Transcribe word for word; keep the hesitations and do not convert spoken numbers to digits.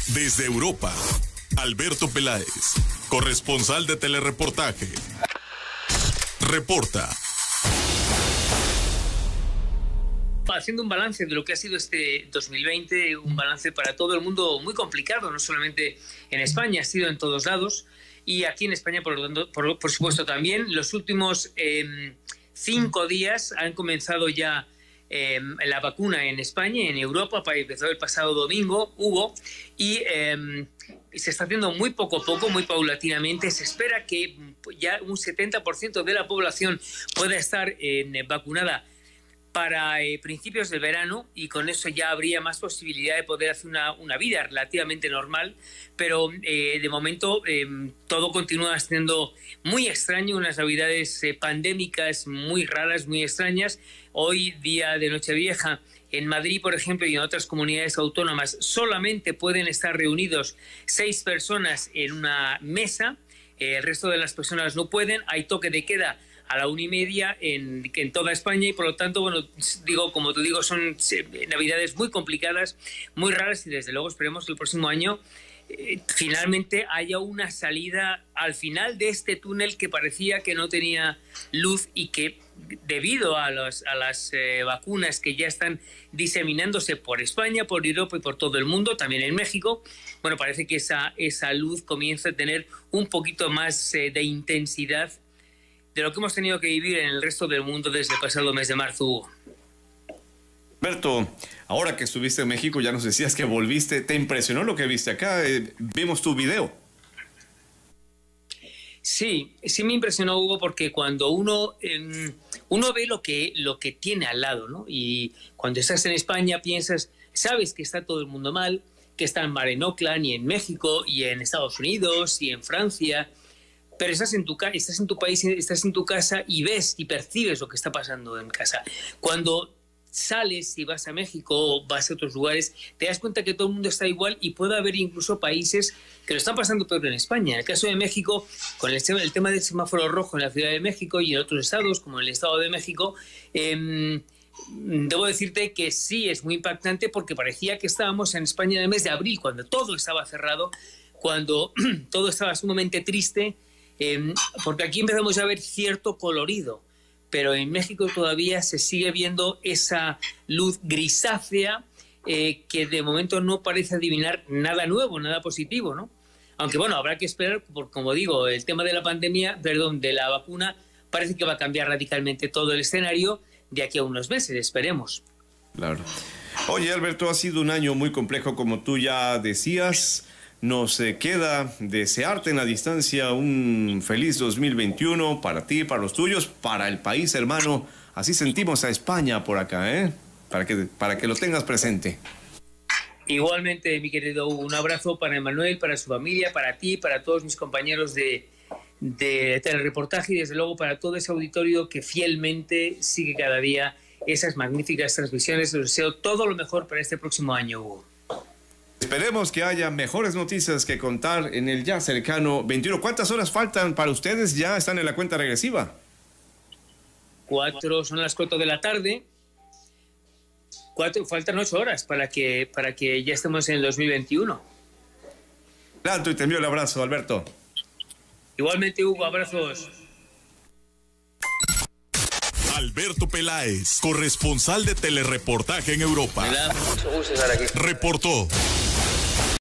Desde Europa, Alberto Peláez, corresponsal de Telereportaje, reporta. Haciendo un balance de lo que ha sido este dos mil veinte, un balance para todo el mundo muy complicado, no solamente en España, ha sido en todos lados, y aquí en España, por, lo tanto, por, por supuesto, también. Los últimos eh, cinco días han comenzado ya eh, la vacuna en España, en Europa, empezó el pasado domingo, hubo, y eh, se está haciendo muy poco a poco, muy paulatinamente. Se espera que ya un setenta por ciento de la población pueda estar eh, vacunada para eh, principios del verano, y con eso ya habría más posibilidad de poder hacer una, una vida relativamente normal, pero eh, de momento eh, todo continúa siendo muy extraño, unas navidades eh, pandémicas muy raras, muy extrañas. Hoy, día de Nochevieja, en Madrid, por ejemplo, y en otras comunidades autónomas, solamente pueden estar reunidos seis personas en una mesa, eh, el resto de las personas no pueden, hay toque de queda a la una y media en, en toda España, y por lo tanto, bueno, digo, como te digo, son navidades muy complicadas, muy raras, y desde luego esperemos que el próximo año eh, finalmente haya una salida al final de este túnel que parecía que no tenía luz, y que debido a, los, a las eh, vacunas que ya están diseminándose por España, por Europa y por todo el mundo, también en México, bueno, parece que esa, esa luz comienza a tener un poquito más eh, de intensidad de lo que hemos tenido que vivir en el resto del mundo desde el pasado mes de marzo, Hugo. Alberto, ahora que estuviste en México, ya nos decías que volviste, ¿te impresionó lo que viste acá? Eh, vimos tu video. Sí, sí me impresionó, Hugo, porque cuando uno, eh, uno ve lo que, lo que tiene al lado, ¿no? Y cuando estás en España piensas, sabes que está todo el mundo mal, que está mal en Oakland y en México y en Estados Unidos y en Francia, pero estás en tu ca estás en tu país, estás en tu casa y ves y percibes lo que está pasando en casa. Cuando sales y vas a México o vas a otros lugares, te das cuenta que todo el mundo está igual, y puede haber incluso países que lo están pasando peor en España. En el caso de México, con el, el tema del semáforo rojo en la Ciudad de México y en otros estados, como en el Estado de México, eh, debo decirte que sí es muy impactante, porque parecía que estábamos en España en el mes de abril, cuando todo estaba cerrado, cuando todo estaba sumamente triste. Eh, porque aquí empezamos a ver cierto colorido, pero en México todavía se sigue viendo esa luz grisácea eh, que de momento no parece adivinar nada nuevo, nada positivo, ¿no? Aunque bueno, habrá que esperar, porque como digo, el tema de la pandemia, perdón, de la vacuna, parece que va a cambiar radicalmente todo el escenario de aquí a unos meses, esperemos. Claro. Oye, Alberto, ha sido un año muy complejo, como tú ya decías. Nos eh, queda desearte en la distancia un feliz dos mil veintiuno para ti, para los tuyos, para el país hermano. Así sentimos a España por acá, ¿eh? Para que, para que lo tengas presente. Igualmente, mi querido Hugo, un abrazo para Emanuel, para su familia, para ti, para todos mis compañeros de, de Telereportaje, y desde luego para todo ese auditorio que fielmente sigue cada día esas magníficas transmisiones. Les deseo todo lo mejor para este próximo año, Hugo. Esperemos que haya mejores noticias que contar en el ya cercano veintiuno. ¿Cuántas horas faltan para ustedes? ¿Ya están en la cuenta regresiva? Cuatro, son las cuatro de la tarde. Cuatro, faltan ocho horas para que, para que ya estemos en el dos mil veintiuno. Tanto, y te envío el abrazo, Alberto. Igualmente, Hugo, abrazos. Alberto Peláez, corresponsal de Telereportaje en Europa. Me da mucho gusto estar aquí. Reportó.